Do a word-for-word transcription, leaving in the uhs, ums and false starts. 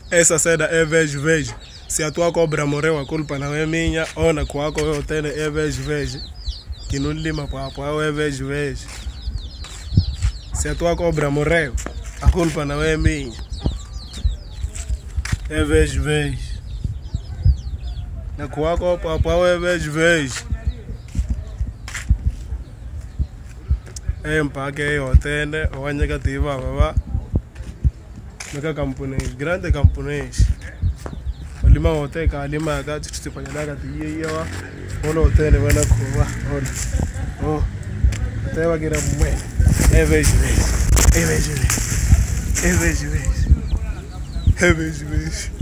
essa seda é vejo, vejo. Se a tua cobra morreu, a culpa não é minha. Ou na coaco eu tenho é vejo, vejo. Que não lima papo, é vejo, vejo. Se a tua cobra morreu, a culpa não é minha. É vejo, vejo. Na coaco papo, é vejo, vejo. É empaque eu tenho, ou a negativa, babá. Meka camponês, grande camponês. O lima hotel, a lima gata que se faz na gata e eu, olha o hotel, vai na cova, olha, oh, até vai querer morrer. É vejo, vejo, é vejo, vejo, é vejo, vejo, é vejo, vejo.